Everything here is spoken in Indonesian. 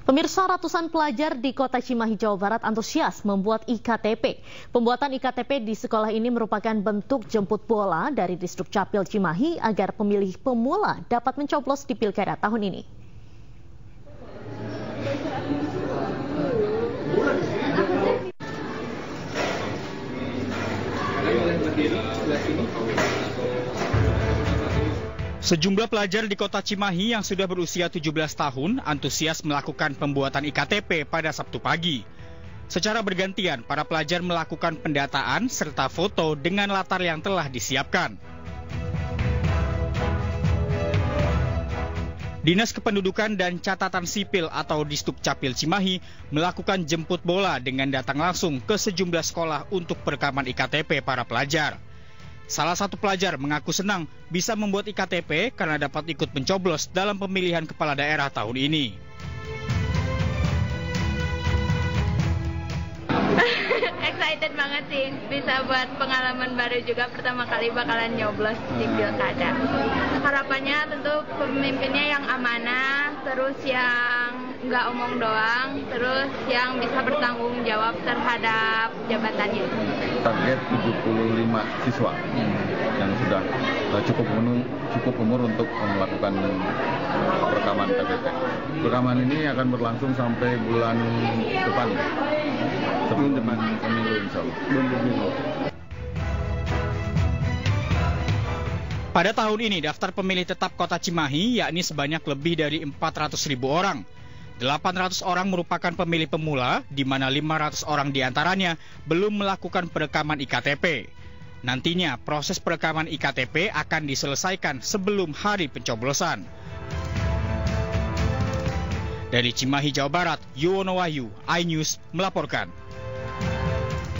Pemirsa, ratusan pelajar di Kota Cimahi, Jawa Barat antusias membuat IKTP. Pembuatan IKTP di sekolah ini merupakan bentuk jemput bola dari Disduk Capil Cimahi agar pemilih pemula dapat mencoblos di Pilkada tahun ini. Sejumlah pelajar di Kota Cimahi yang sudah berusia 17 tahun antusias melakukan pembuatan IKTP pada Sabtu pagi. Secara bergantian, para pelajar melakukan pendataan serta foto dengan latar yang telah disiapkan. Dinas Kependudukan dan Catatan Sipil atau Disduk Capil Cimahi melakukan jemput bola dengan datang langsung ke sejumlah sekolah untuk perekaman IKTP para pelajar. Salah satu pelajar mengaku senang bisa membuat IKTP karena dapat ikut mencoblos dalam pemilihan kepala daerah tahun ini. Excited banget sih, bisa buat pengalaman baru juga, pertama kali bakalan nyoblos di Pilkada. Harapannya tentu pemimpinnya yang amanah, terus yang nggak omong doang, terus yang bisa bertanggung jawab terhadap jabatannya. Target 75 siswa yang sudah cukup umur untuk melakukan perekaman KTP. Perekaman ini akan berlangsung sampai bulan depan, sebelum pemilu insya Allah. Pada tahun ini daftar pemilih tetap Kota Cimahi yakni sebanyak lebih dari 400.000 orang. 800 orang merupakan pemilih pemula, di mana 500 orang diantaranya belum melakukan perekaman IKTP. Nantinya proses perekaman IKTP akan diselesaikan sebelum hari pencoblosan. Dari Cimahi, Jawa Barat, Yuwono Wahyu, iNews melaporkan.